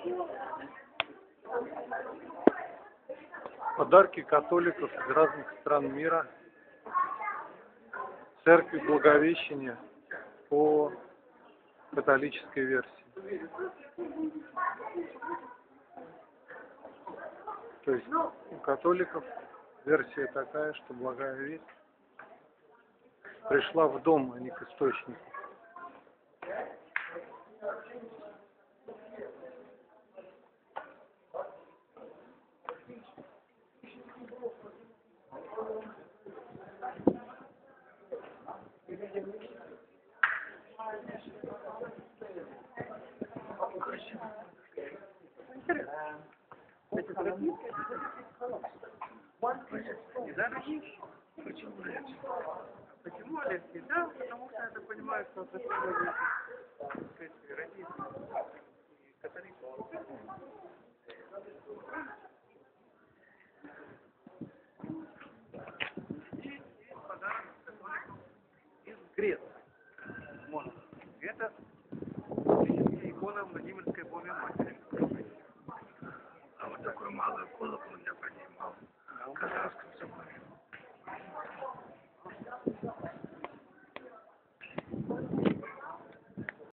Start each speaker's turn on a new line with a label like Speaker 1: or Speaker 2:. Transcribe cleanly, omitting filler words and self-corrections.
Speaker 1: Подарки католиков из разных стран мира Церкви Благовещения по католической версии. То есть у католиков версия такая, что благая весть пришла в дом, а не к источнику.
Speaker 2: Почему Олег? Да, потому что это понимаю, что это родители и католиков. И подарок католиков из Греции. Это икона Владимирской Божьей Матери. А вот такой малый колокол.